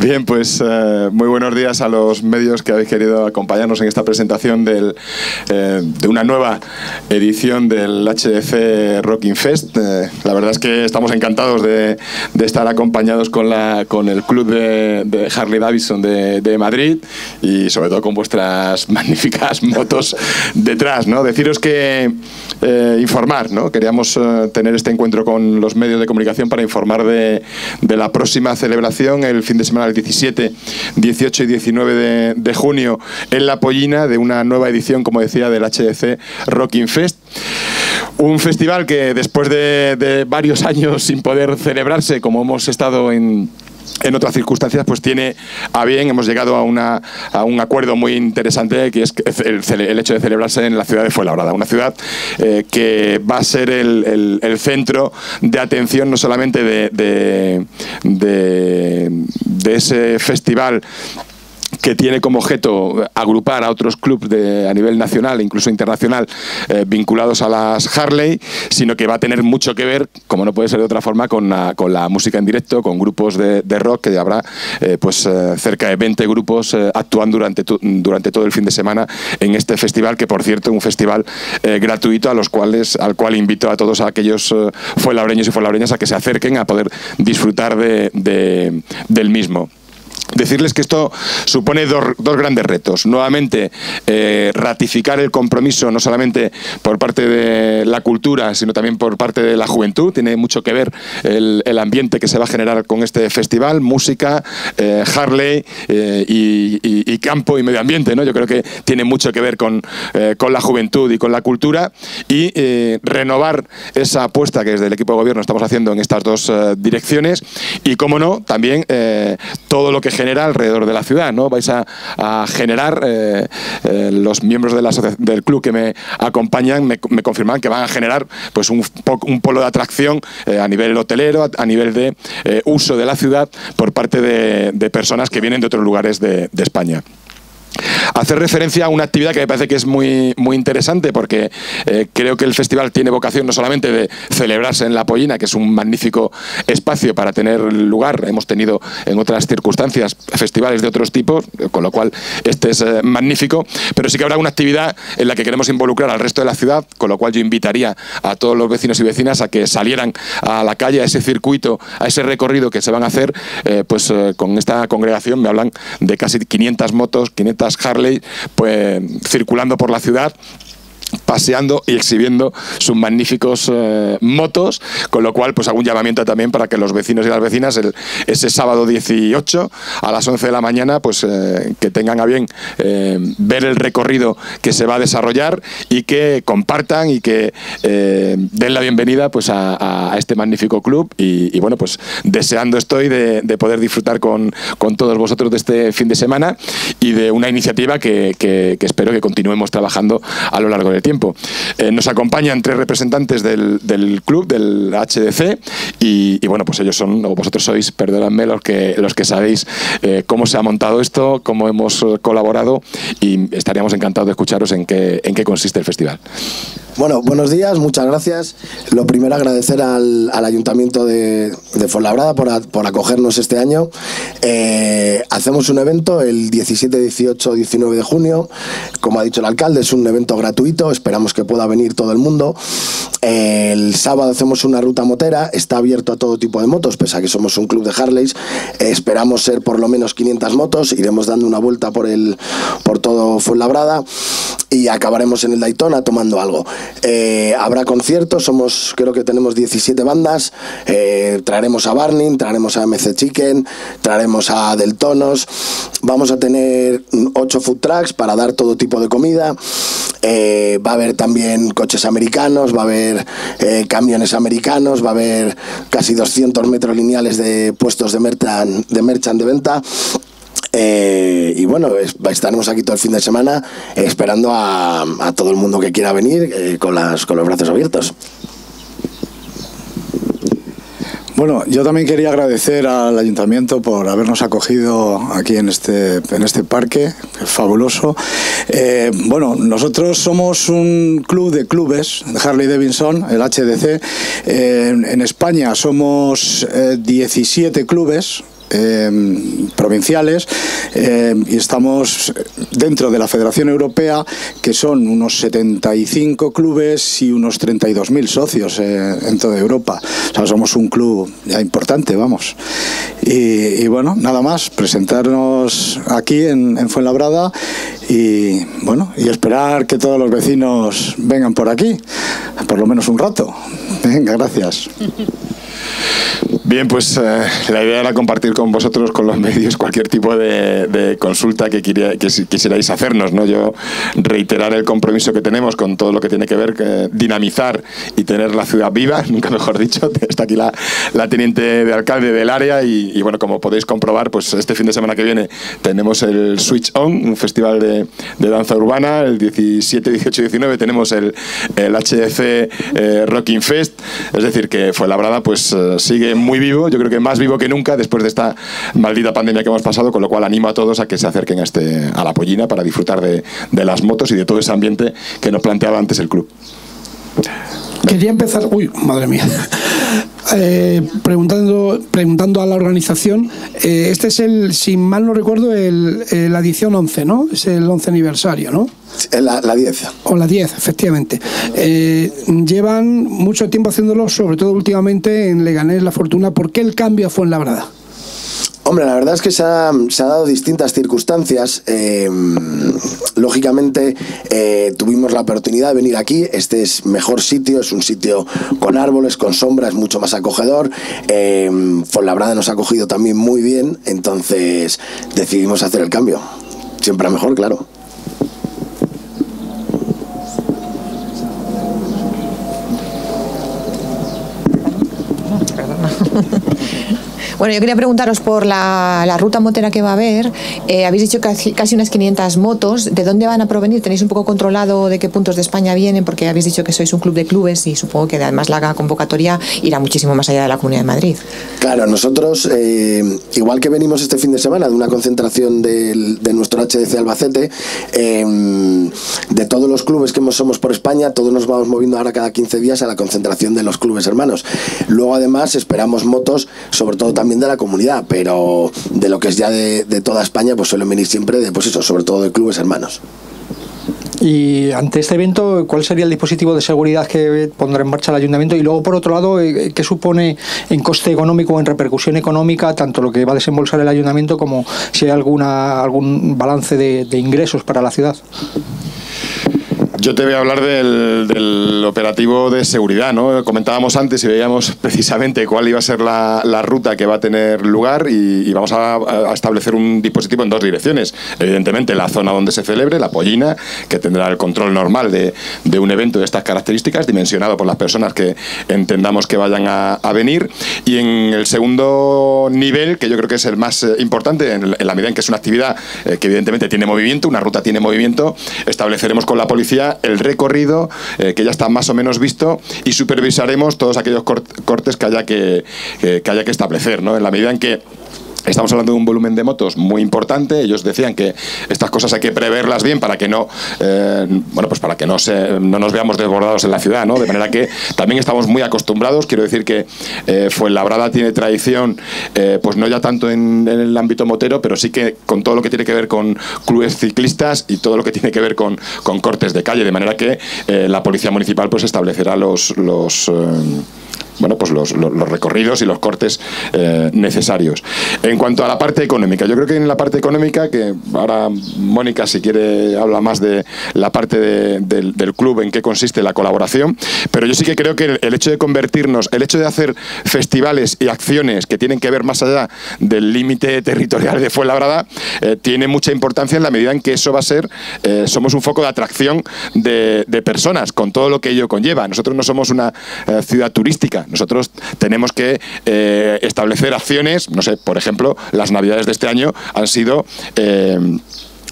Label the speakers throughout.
Speaker 1: Bien, pues muy buenos días a los medios que habéis querido acompañarnos en esta presentación de una nueva edición del HDC Rocking Fest. La verdad es que estamos encantados de estar acompañados con el club de Harley Davidson de Madrid y sobre todo con vuestras magníficas motos detrás, ¿no? Deciros que informar, ¿no? Queríamos tener este encuentro con los medios de comunicación para informar de la próxima celebración el fin de semana del 17, 18 y 19 de junio en La Pollina, de una nueva edición, como decía, del HDC Rocking Fest. Un festival que después de varios años sin poder celebrarse, como hemos estado en otras circunstancias, pues tiene a bien, hemos llegado a un acuerdo muy interesante, que es el hecho de celebrarse en la ciudad de Fuenlabrada, una ciudad que va a ser el centro de atención no solamente de ese festival, que tiene como objeto agrupar a otros clubes a nivel nacional e incluso internacional vinculados a las Harley, sino que va a tener mucho que ver, como no puede ser de otra forma, con la música en directo, con grupos de rock, que habrá cerca de 20 grupos actuando durante todo el fin de semana en este festival, que por cierto es un festival gratuito al cual invito a todos aquellos fuenlabreños y fuenlabreñas a que se acerquen a poder disfrutar del mismo. Decirles que esto supone dos grandes retos. Nuevamente, ratificar el compromiso no solamente por parte de la cultura, sino también por parte de la juventud. Tiene mucho que ver el ambiente que se va a generar con este festival, música, Harley y campo y medio ambiente, ¿no? Yo creo que tiene mucho que ver con la juventud y con la cultura, y renovar esa apuesta que desde el equipo de gobierno estamos haciendo en estas dos direcciones, y cómo no, también todo lo que genera alrededor de la ciudad, ¿no? Vais a generar, los miembros del club que me acompañan me confirman que van a generar pues un polo de atracción a nivel hotelero, a nivel de uso de la ciudad por parte de personas que vienen de otros lugares de España. Hacer referencia a una actividad que me parece que es muy interesante, porque creo que el festival tiene vocación no solamente de celebrarse en La Pollina, que es un magnífico espacio para tener lugar. Hemos tenido en otras circunstancias festivales de otros tipos, con lo cual este es magnífico, pero sí que habrá una actividad en la que queremos involucrar al resto de la ciudad, con lo cual yo invitaría a todos los vecinos y vecinas a que salieran a la calle, a ese circuito, a ese recorrido que se van a hacer. Con esta congregación me hablan de casi 500 motos, 500 Harley, pues circulando por la ciudad, paseando y exhibiendo sus magníficos motos, con lo cual pues hago un llamamiento también para que los vecinos y las vecinas ese sábado 18 a las 11 de la mañana pues que tengan a bien ver el recorrido que se va a desarrollar, y que compartan y que den la bienvenida pues a este magnífico club, y bueno, pues deseando estoy de poder disfrutar con todos vosotros de este fin de semana y de una iniciativa que espero que continuemos trabajando a lo largo del tiempo. Nos acompañan 3 representantes del club, del HDC, y bueno, pues ellos son, o vosotros sois, perdonadme, los que sabéis cómo se ha montado esto, cómo hemos colaborado, y estaríamos encantados de escucharos en qué consiste el festival.
Speaker 2: Bueno, buenos días, muchas gracias. Lo primero, agradecer al Ayuntamiento de Fuenlabrada por acogernos este año. Hacemos un evento el 17, 18, 19 de junio. Como ha dicho el alcalde, es un evento gratuito, esperamos que pueda venir todo el mundo. El sábado hacemos una ruta motera, está abierto a todo tipo de motos, pese a que somos un club de Harleys. Esperamos ser por lo menos 500 motos, iremos dando una vuelta por todo Fuenlabrada y acabaremos en el Daytona tomando algo. Habrá conciertos, creo que tenemos 17 bandas, traeremos a Barning, traeremos a MC Chicken, traeremos a Deltonos, vamos a tener 8 food trucks para dar todo tipo de comida, va a haber también coches americanos, va a haber camiones americanos, va a haber casi 200 metros lineales de puestos de merchant de venta. Y bueno, estaremos aquí todo el fin de semana esperando a todo el mundo que quiera venir con los brazos abiertos.
Speaker 3: Bueno, yo también quería agradecer al Ayuntamiento por habernos acogido aquí en este parque, fabuloso. Bueno, nosotros somos un club de clubes de Harley Davidson, el HDC. En España somos 17 clubes. provinciales y estamos dentro de la Federación Europea, que son unos 75 clubes y unos 32.000 socios en toda Europa. O sea, somos un club ya importante, vamos. Y bueno, nada más, presentarnos aquí en Fuenlabrada y bueno, y esperar que todos los vecinos vengan por aquí, por lo menos un rato. Venga, gracias.
Speaker 1: Bien, pues la idea era compartir con vosotros, con los medios, cualquier tipo de consulta que quisierais hacernos, ¿no? Yo reiterar el compromiso que tenemos con todo lo que tiene que ver dinamizar y tener la ciudad viva, nunca mejor dicho. Está aquí la teniente de alcalde del área y bueno, como podéis comprobar, pues este fin de semana que viene tenemos el Switch On, un festival de danza urbana. El 17, 18 y 19 tenemos el HDC Rocking Fest. Es decir, que Fuenlabrada pues sigue muy vivo, yo creo que más vivo que nunca después de esta maldita pandemia que hemos pasado, con lo cual animo a todos a que se acerquen a la Pollina para disfrutar de las motos y de todo ese ambiente que nos planteaba antes el club.
Speaker 4: Quería empezar, uy, madre mía, preguntando a la organización. Este es si mal no recuerdo, la edición 11, ¿no? Es el 11 aniversario, ¿no?
Speaker 2: La 10.
Speaker 4: O la 10, efectivamente. Llevan mucho tiempo haciéndolo, sobre todo últimamente en Leganés, La Fortuna. ¿Por qué el cambio a Fuenlabrada?
Speaker 2: Hombre, la verdad es que se ha dado distintas circunstancias. Lógicamente tuvimos la oportunidad de venir aquí. Este es mejor sitio, es un sitio con árboles, con sombra, es mucho más acogedor. Fuenlabrada nos ha acogido también muy bien, entonces decidimos hacer el cambio. Siempre a mejor, claro.
Speaker 5: Bueno, yo quería preguntaros por la ruta motera que va a haber. Habéis dicho casi unas 500 motos. ¿De dónde van a provenir? ¿Tenéis un poco controlado de qué puntos de España vienen? Porque habéis dicho que sois un club de clubes y supongo que además la convocatoria irá muchísimo más allá de la Comunidad de Madrid. Claro,
Speaker 2: nosotros, igual que venimos este fin de semana de una concentración de nuestro HDC Albacete, de todos los clubes que somos por España, todos nos vamos moviendo ahora cada 15 días a la concentración de los clubes hermanos. Luego además esperamos motos, sobre todo también de la comunidad, pero de lo que es ya de toda España, pues suelen venir siempre de, pues eso, sobre todo de clubes hermanos.
Speaker 6: Y ante este evento, ¿cuál sería el dispositivo de seguridad que pondrá en marcha el ayuntamiento? Y luego, por otro lado, ¿qué supone en coste económico o en repercusión económica tanto lo que va a desembolsar el ayuntamiento como si hay algún balance de ingresos para la ciudad?
Speaker 1: Yo te voy a hablar del operativo de seguridad, ¿no? Comentábamos antes y veíamos precisamente cuál iba a ser la ruta que va a tener lugar y vamos a establecer un dispositivo en dos direcciones. Evidentemente, la zona donde se celebre, la Pollina, que tendrá el control normal de un evento de estas características, dimensionado por las personas que entendamos que vayan a venir. Y en el segundo nivel, que yo creo que es el más importante, en la medida en que es una actividad que evidentemente tiene movimiento, una ruta tiene movimiento, estableceremos con la policía el recorrido que ya está más o menos visto y supervisaremos todos aquellos cortes que haya que establecer, ¿no? En la medida en que estamos hablando de un volumen de motos muy importante. Ellos decían que estas cosas hay que preverlas bien para que no, para que no nos veamos desbordados en la ciudad, ¿no? De manera que también estamos muy acostumbrados. Quiero decir que Fuenlabrada tiene tradición, pues no ya tanto en el ámbito motero, pero sí que con todo lo que tiene que ver con clubes ciclistas y todo lo que tiene que ver con cortes de calle, de manera que la Policía Municipal pues establecerá los recorridos y los cortes necesarios. En cuanto a la parte económica, yo creo que en la parte económica, que ahora Mónica si quiere habla más de la parte del club, en qué consiste la colaboración, pero yo sí que creo que el hecho de convertirnos, el hecho de hacer festivales y acciones que tienen que ver más allá del límite territorial de Fuenlabrada, tiene mucha importancia en la medida en que eso va a ser, somos un foco de atracción de personas, con todo lo que ello conlleva. Nosotros no somos una ciudad turística. Nosotros tenemos que establecer acciones, no sé, por ejemplo, las Navidades de este año han sido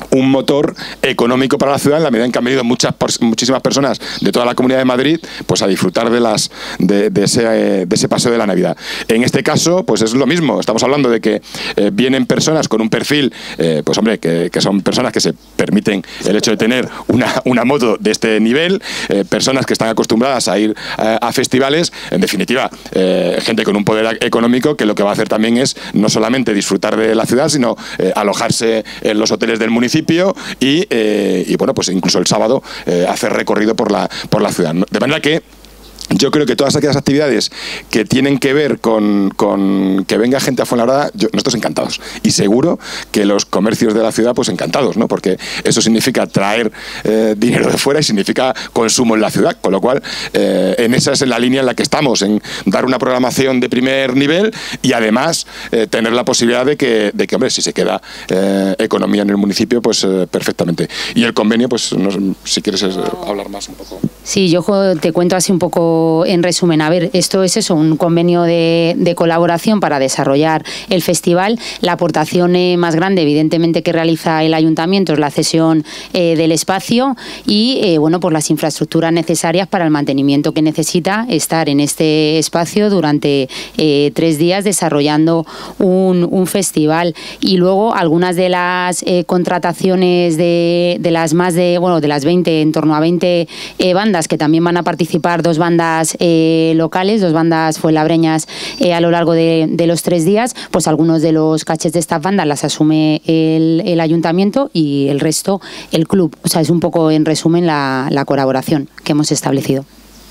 Speaker 1: un motor económico para la ciudad, en la medida en que han venido muchísimas personas de toda la Comunidad de Madrid pues a disfrutar de ese paseo de la Navidad. En este caso, pues es lo mismo. Estamos hablando de que vienen personas con un perfil, pues hombre, que son personas que se permiten el hecho de tener una moto de este nivel, personas que están acostumbradas a ir a festivales, en definitiva, gente con un poder económico que lo que va a hacer también es no solamente disfrutar de la ciudad, sino alojarse en los hoteles del municipio y bueno, pues incluso el sábado hacer recorrido por la ciudad. De manera que yo creo que todas aquellas actividades que tienen que ver con que venga gente a Fuenlabrada, nosotros encantados. Y seguro que los comercios de la ciudad, pues encantados, ¿no? Porque eso significa traer dinero de fuera y significa consumo en la ciudad. Con lo cual, en esa es la línea en la que estamos, en dar una programación de primer nivel y además tener la posibilidad de que, hombre, si se queda economía en el municipio, pues perfectamente. Y el convenio, pues si quieres hablar más un poco.
Speaker 7: Sí, yo te cuento así un poco en resumen. A ver, esto es eso, un convenio de colaboración para desarrollar el festival. La aportación más grande, evidentemente, que realiza el ayuntamiento es la cesión del espacio y, bueno, pues las infraestructuras necesarias para el mantenimiento que necesita estar en este espacio durante 3 días desarrollando un festival. Y luego algunas de las contrataciones de las más de, bueno, de las 20, en torno a 20 bandas que también van a participar, 2 bandas locales, 2 bandas fuenlabreñas a lo largo de los 3 días, pues algunos de los cachés de estas bandas las asume el ayuntamiento y el resto el club. O sea, es un poco en resumen la colaboración que hemos establecido.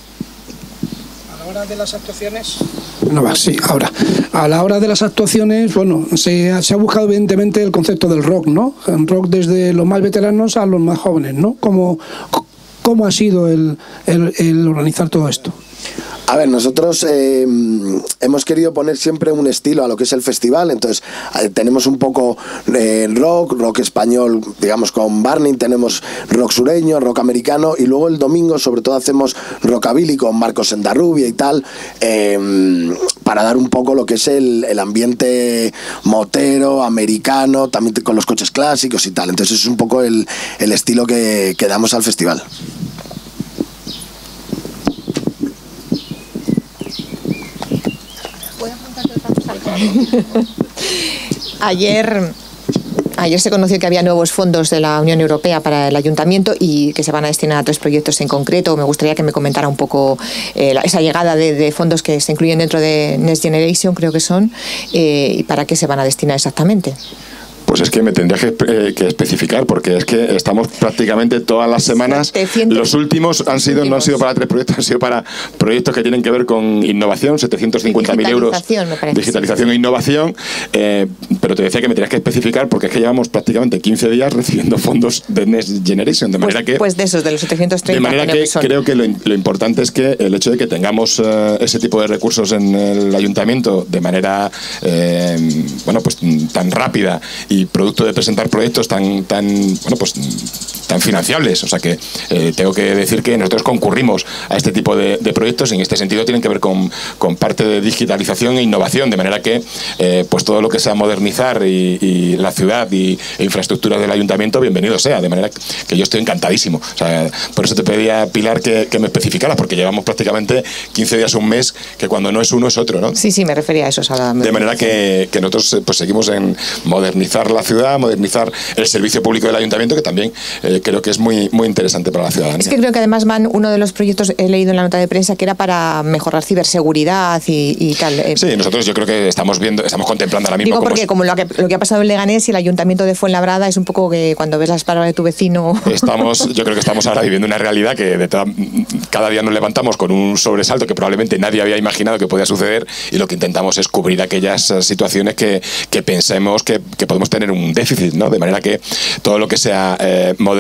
Speaker 4: A la hora de las actuaciones... No va, sí, ahora. A la hora de las actuaciones, bueno, se ha buscado evidentemente el concepto del rock, ¿no? El rock desde los más veteranos a los más jóvenes, ¿no? ¿Cómo ha sido el organizar todo esto?
Speaker 2: A ver, nosotros hemos querido poner siempre un estilo a lo que es el festival, entonces tenemos un poco rock español, digamos con Burning, tenemos rock sureño, rock americano y luego el domingo sobre todo hacemos rockabilly con Marcos Sendarrubia y tal, para dar un poco lo que es el ambiente motero, americano, también con los coches clásicos y tal, entonces es un poco el estilo que damos al festival.
Speaker 5: Ayer se conoció que había nuevos fondos de la Unión Europea para el Ayuntamiento y que se van a destinar a 3 proyectos en concreto. Me gustaría que me comentara un poco esa llegada de fondos que se incluyen dentro de Next Generation, creo que son, y para qué se van a destinar exactamente.
Speaker 1: Pues es que me tendría que especificar, porque es que estamos prácticamente todas las semanas. Los últimos no han sido para 3 proyectos, han sido para proyectos que tienen que ver con innovación, 750.000 euros. Digitalización e innovación. Pero te decía que me tenías que especificar, porque es que llevamos prácticamente 15 días recibiendo fondos de Next Generation. De manera que,
Speaker 5: pues de esos, de los 730.
Speaker 1: De manera que creo que lo importante es que el hecho de que tengamos ese tipo de recursos en el ayuntamiento de manera bueno, pues tan rápida y producto de presentar proyectos tan financiables. O sea que tengo que decir que nosotros concurrimos a este tipo de proyectos y en este sentido tienen que ver con parte de digitalización e innovación, de manera que pues todo lo que sea modernizar y la ciudad e infraestructura del ayuntamiento, bienvenido sea, de manera que yo estoy encantadísimo. O sea, por eso te pedía, Pilar, que me especificaras, porque llevamos prácticamente 15 días, un mes, que cuando no es uno es otro, ¿no?
Speaker 5: Sí, me refería a eso.
Speaker 1: De manera que nosotros pues seguimos en modernizar la ciudad, modernizar el servicio público del ayuntamiento, que también creo que es muy interesante para la ciudadanía.
Speaker 5: Es que creo que además uno de los proyectos, he leído en la nota de prensa, que era para mejorar ciberseguridad y tal.
Speaker 1: Sí, nosotros yo creo que estamos contemplando ahora mismo.
Speaker 5: Digo porque como lo que ha pasado en Leganés y el ayuntamiento de Fuenlabrada, es un poco que cuando ves las palabras de tu vecino... Yo creo que estamos ahora viviendo una realidad que cada día nos levantamos con un sobresalto que probablemente nadie había imaginado que podía suceder, y lo que intentamos es cubrir aquellas situaciones que pensemos que podemos tener un déficit, ¿no? De manera que todo lo que sea modernización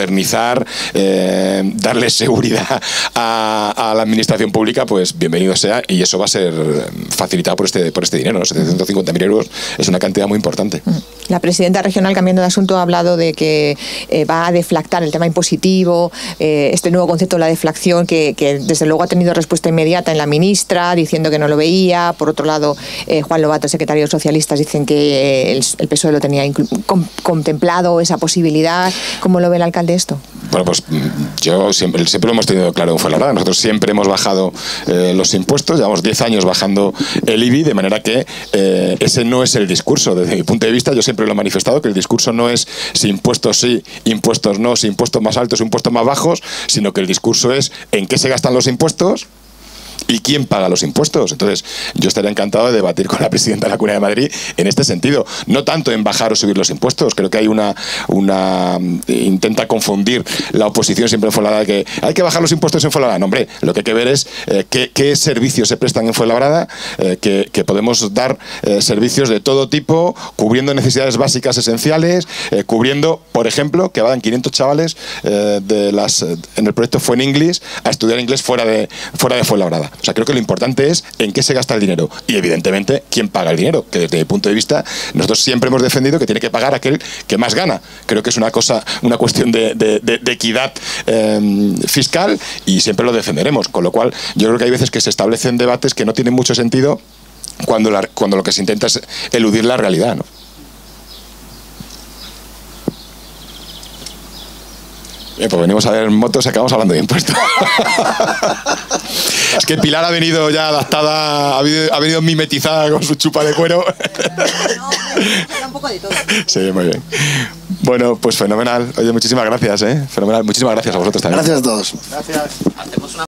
Speaker 1: modernizar, darle seguridad a la administración pública, pues bienvenido sea, y eso va a ser facilitado por este dinero, ¿no? 750.000 euros es una cantidad muy importante.
Speaker 5: La presidenta regional, cambiando de asunto, ha hablado de que va a deflactar el tema impositivo, este nuevo concepto de la deflación, que desde luego ha tenido respuesta inmediata en la ministra, diciendo que no lo veía. Por otro lado, Juan Lobato, secretario de Socialistas, dicen que el PSOE lo tenía contemplado, esa posibilidad. ¿Cómo lo ve el alcalde esto?
Speaker 1: Bueno, pues yo siempre lo hemos tenido claro en Fuenlabrada. Nosotros siempre hemos bajado los impuestos, llevamos 10 años bajando el IBI, de manera que ese no es el discurso. Desde mi punto de vista, yo siempre lo he manifestado, que el discurso no es si impuestos sí, impuestos no, si impuestos más altos, impuestos más bajos, sino que el discurso es en qué se gastan los impuestos y quién paga los impuestos. Entonces, yo estaría encantado de debatir con la presidenta de la Comunidad de Madrid en este sentido. No tanto en bajar o subir los impuestos. Creo que hay intenta confundir la oposición siempre en Fuenlabrada, que hay que bajar los impuestos en Fuenlabrada. No, hombre, lo que hay que ver es qué servicios se prestan en Fuenlabrada, que podemos dar servicios de todo tipo, cubriendo necesidades básicas esenciales, cubriendo, por ejemplo, que vayan 500 chavales en el proyecto Fuen English a estudiar inglés fuera de Fuenlabrada. O sea, creo que lo importante es en qué se gasta el dinero y, evidentemente, quién paga el dinero, que desde mi punto de vista nosotros siempre hemos defendido que tiene que pagar aquel que más gana. Creo que es una cuestión de equidad fiscal, y siempre lo defenderemos. Con lo cual, yo creo que hay veces que se establecen debates que no tienen mucho sentido cuando lo que se intenta es eludir la realidad, ¿no? Pues venimos a ver motos y acabamos hablando de impuestos. Es que Pilar ha venido ya adaptada, ha venido mimetizada con su chupa de cuero.
Speaker 5: No, un poco de todo.
Speaker 1: Sí, muy bien. Bueno, pues fenomenal. Oye, muchísimas gracias, ¿eh? Fenomenal. Muchísimas gracias a vosotros también.
Speaker 2: Gracias a todos.
Speaker 3: Gracias.